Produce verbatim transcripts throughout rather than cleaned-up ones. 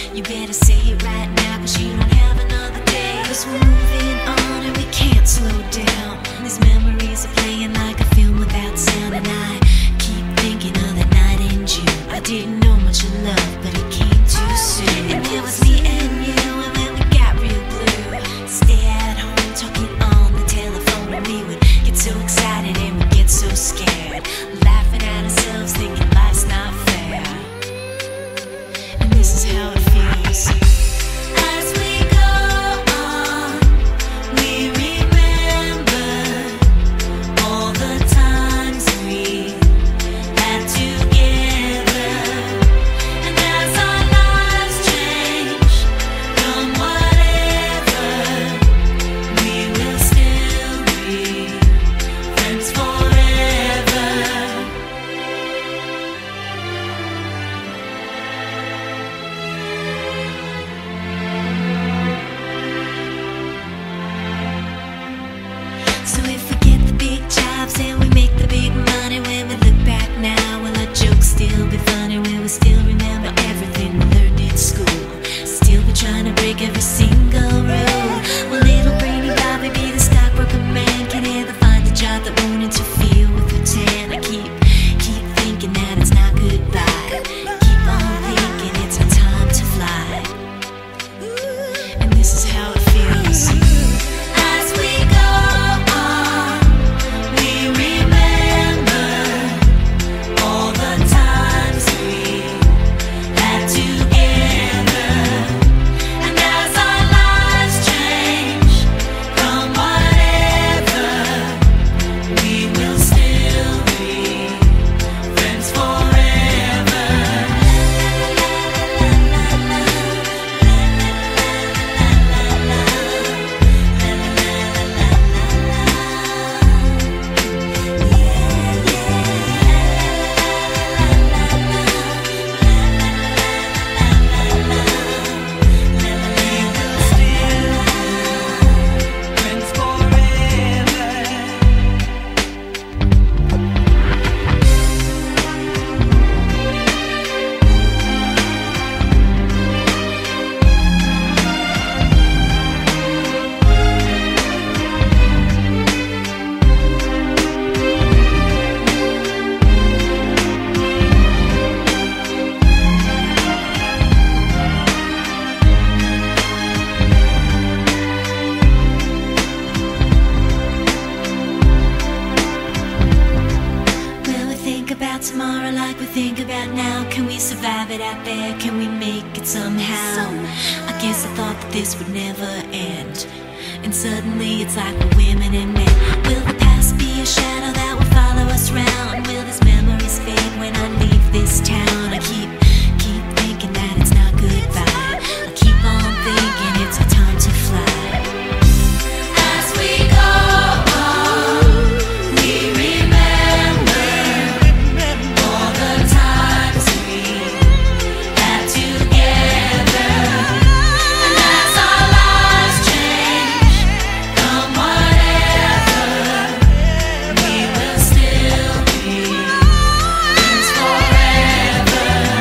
You better say it right now, cause you don't have another day. Cause we're moving on and we can't slow down. These memories are playing like a film without sound. And I keep thinking of that night in June. I didn't know much of love, but it came too soon. And it was me and you, and then we got real blue. Stay at home talking on the telephone, and we would get so excited and we'd get so scared, laughing at ourselves, thinking life's not fair. And this is how it feels. As we go on, we remember all the times we had together. And as our lives change from whatever, we will still be friends forever. So if we get the big jobs and we make the big money, when we look back now, will our jokes still be funny? Will we still remember everything we learned in school? Still be trying to break every single rule? Will little brainy Bobby be the stockbroker man? Can he ever find a job that won't interfere with routine? I keep, keep thinking that it's not goodbye. Keep on thinking it's our time to fly. And this is how it feels. As we go on, we remember all the times we had together. And as our lives change from whatever, we will still be friends forever. Will we think about tomorrow like we think about now? Can we survive it out there? Can we make it somehow? I guess I thought that this would never end, and suddenly it's like we're women and men. Will the past be a shadow that will follow us round? Will these memories fade when I leave this town? I keep, keep thinking that it's not goodbye. I keep on thinking it's our time to fly. As we go on, we remember all the times we had together. And as our lives change from whatever, we will still be friends forever.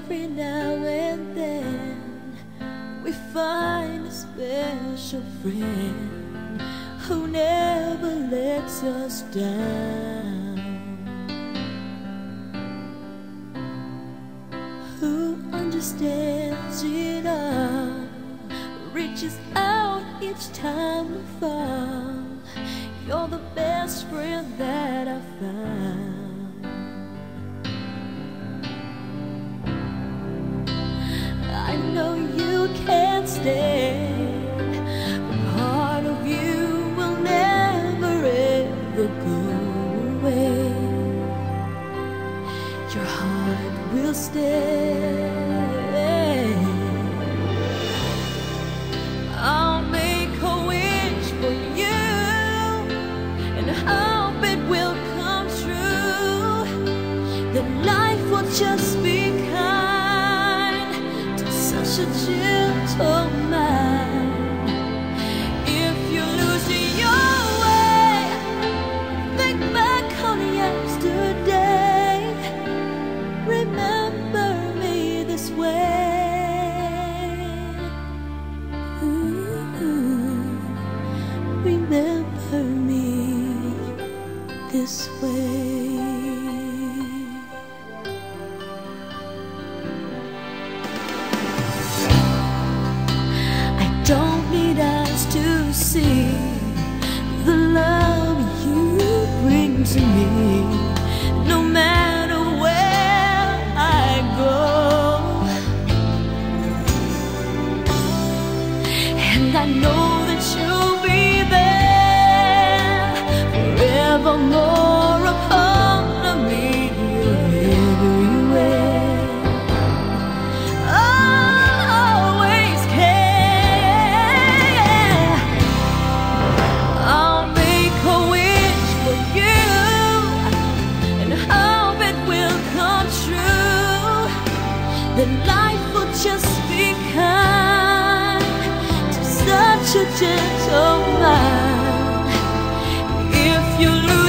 every now and then we find a special friend who never lets us down, who understands it all, reaches out each time we fall. You're the best friend that I found. I know you can't stand, but part of you will never ever go away. Your heart will stay. I'll make a wish for you and hope it will come true, that life will just be kind to such a gentle mind. If you lose your way, think back on yesterday, remember me this way. Remember me this way. I don't need eyes to see the love you bring to me, no matter where I go. And I know that you'll be there forevermore upon of me everywhere. I'll always care. I'll make a wish for you and hope it will come true, that life will just be kind to such a gentle mind. If you lose